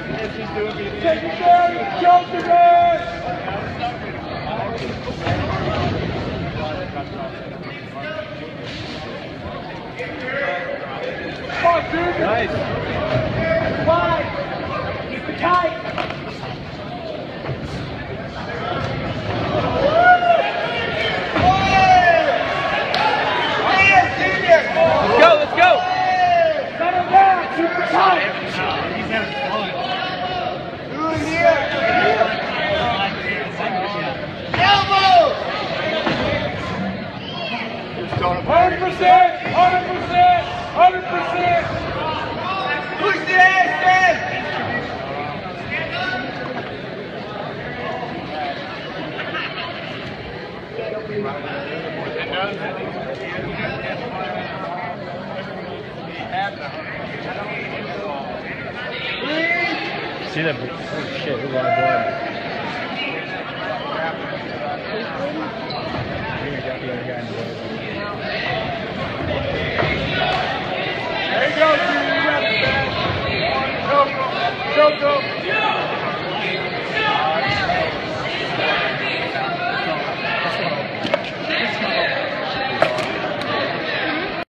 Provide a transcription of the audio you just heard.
Take it down, Joker, man! Come on, dude! Nice! Five! Keep it tight! Let's go! Settle down! Keep it tight! Elbow! 100%! 100%! Push the ass, man! See that? Oh shit, there's a lot of blood.